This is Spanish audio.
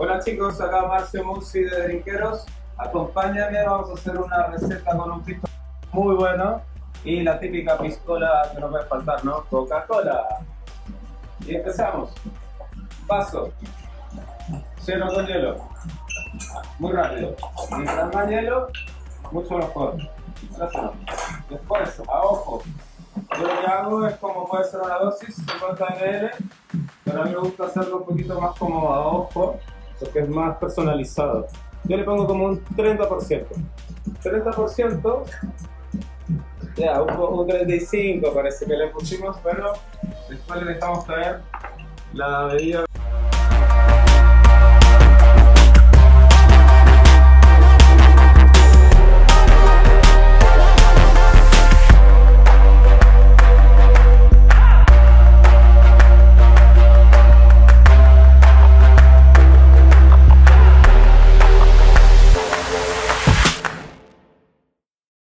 Hola chicos, acá Marcio Musi de Drinqueros. Acompáñame, vamos a hacer una receta con un pisco muy bueno y la típica piscola que no puede faltar, ¿no? Coca-Cola. Y empezamos. Paso. Lleno con hielo. Muy rápido. Mientras más hielo, mucho mejor. Después, a ojo. Yo lo que hago es como puede ser una dosis, 50 ml, pero a mí me gusta hacerlo un poquito más como a ojo, porque es más personalizado. Yo le pongo como un 30%. 30%, ya, un 35 parece que le pusimos, pero después le dejamos caer la bebida.